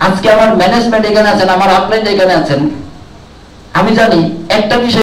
আজকে আমার ম্যানেজমেন্ট এখানে আছেন, আমার আপলাইন এখানে আছেন, আমি জানি একটা বিষয়